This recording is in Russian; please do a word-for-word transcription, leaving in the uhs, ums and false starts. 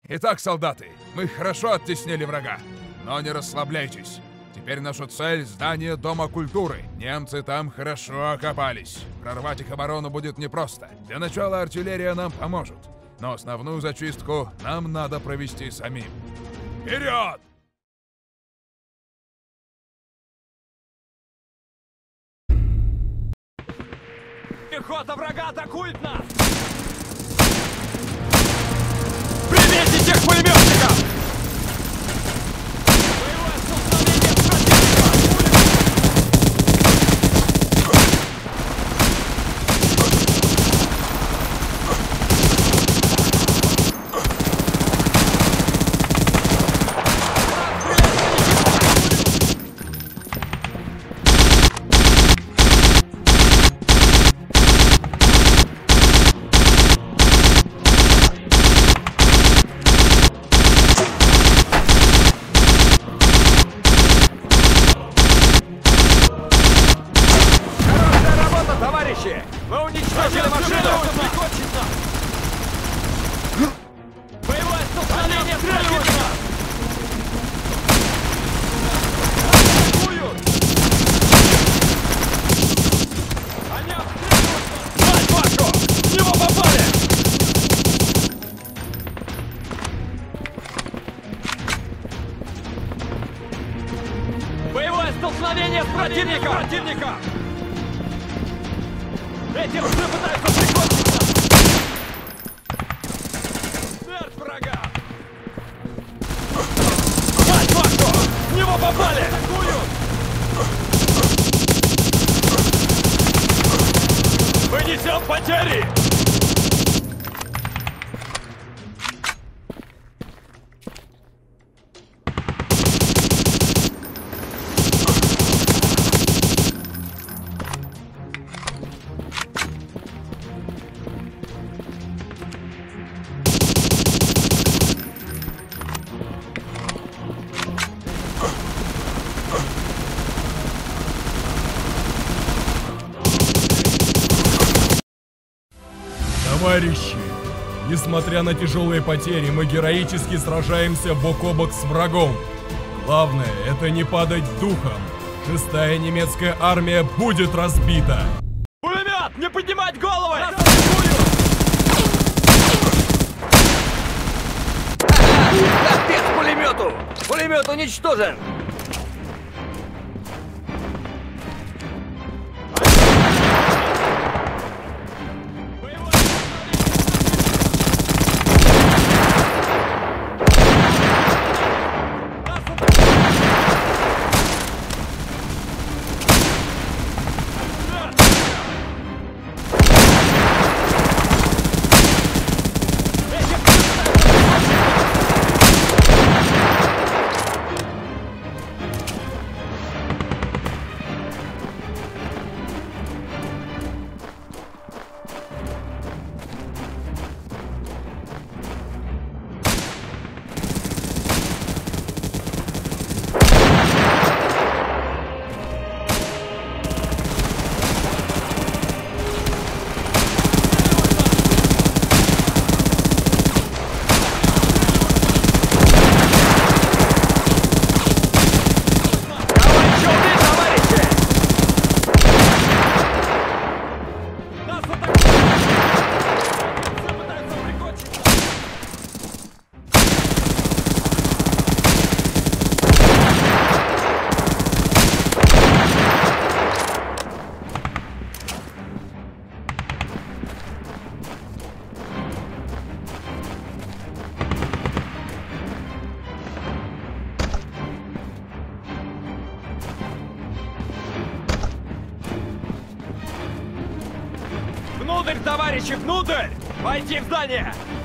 Итак, солдаты, мы хорошо оттеснили врага, но не расслабляйтесь. Теперь наша цель — здание Дома культуры. Немцы там хорошо окопались. Прорвать их оборону будет непросто. Для начала артиллерия нам поможет, но основную зачистку нам надо провести самим. Вперед! Пехота врага атакует нас! Привезите тех пулеметчиков! Боевое столкновение с противником! Вы уничтожили машину! Боевое столкновение с противником! Атакуют! Они обстреливаются! Мать вашу! В него попали! Боевое столкновение с противником! Противника! Эти уже пытаются прикончить нас! Смерть врага! Мать вашу! В него попали! Атакуют! Мы несем потери! Товарищи, несмотря на тяжелые потери, мы героически сражаемся бок о бок с врагом. Главное — это не падать духом. Шестая немецкая армия будет разбита. Пулемет! Не поднимать головы! Капец пулемету! Пулемет уничтожен! Внутрь, товарищи, внутрь! Войти в здание!